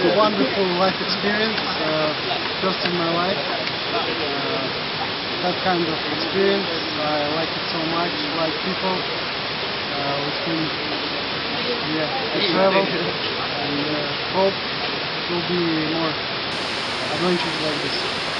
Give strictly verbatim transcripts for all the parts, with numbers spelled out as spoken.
a wonderful life experience, uh, first in my life. Uh, that kind of experience, I like it so much, like people. Uh, we can yeah, we travel and uh, hope it will be more adventures like this.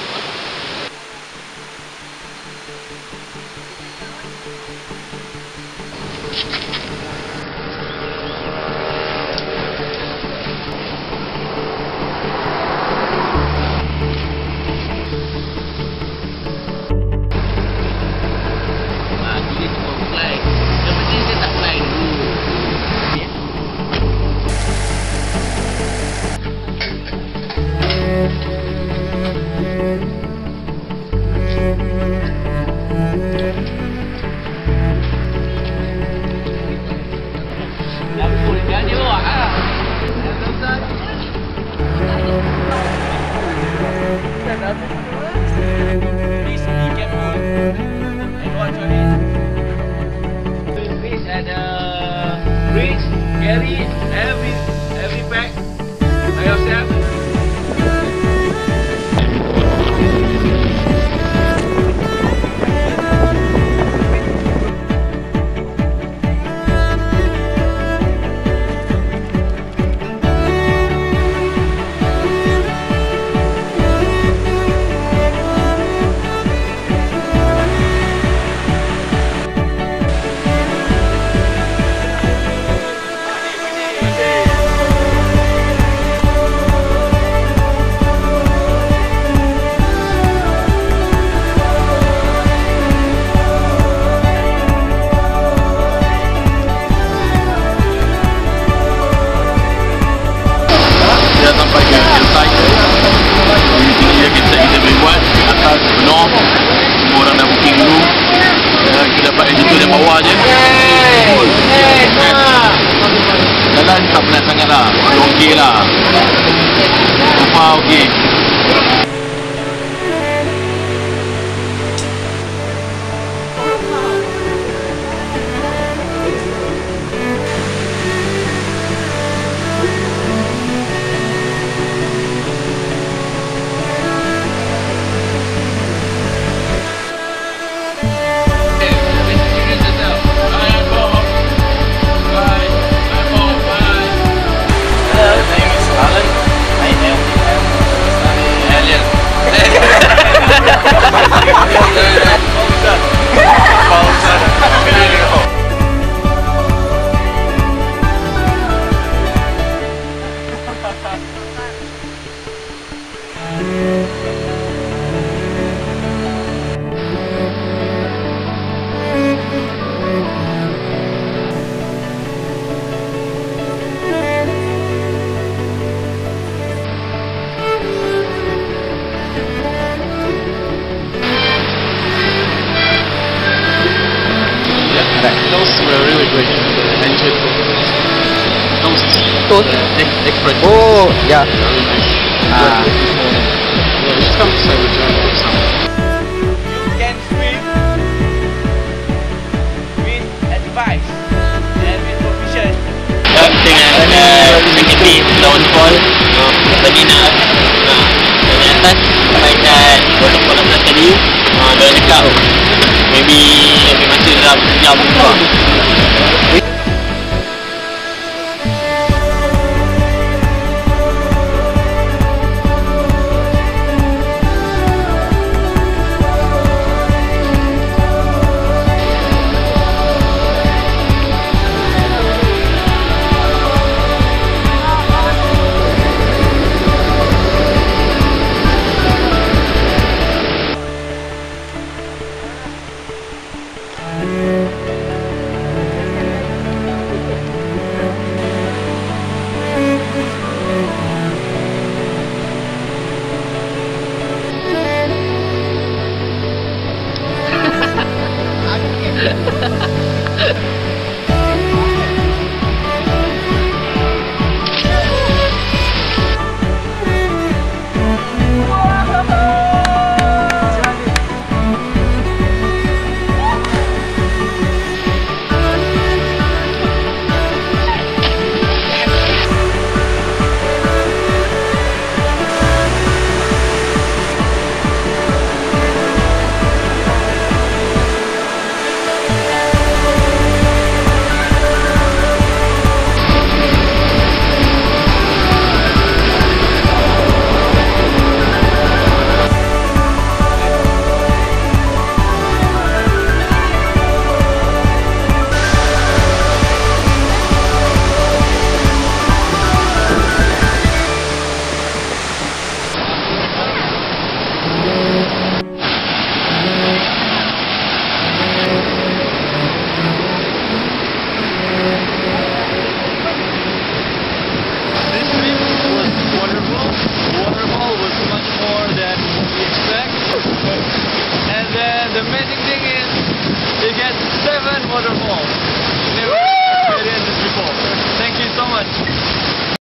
Please be careful and watch on it. Please at the bridge, carry every every bag by yourself. Sampai ke selesai dia kita kita boleh buat atas penuh, semua orang dah booking dulu. Uh, kita dapat yang situ dan bawah je. Jalan tak penat sangat lah, okey lah, so far okey. Those were really great. Enjoyed those Those express. Oh, yeah. Very nice. Ah. Yeah, just come to Cyberjaya for some. You can swim with advice and with provision. Ya, dengan aktiviti waterfall. Tadi nak nak dari atas sampai kat waterfall enam belas tadi. Ah, dah cakap maybe lebih masa dalam sejam juga.